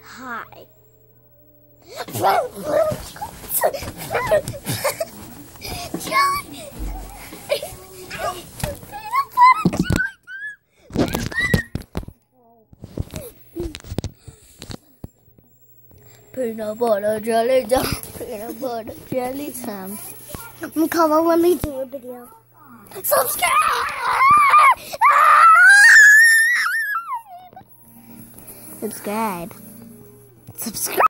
Hi. Peanut butter jelly time. Peanut butter jelly time. Come on, let me do a video. Subscribe! Subscribe. Subscribe.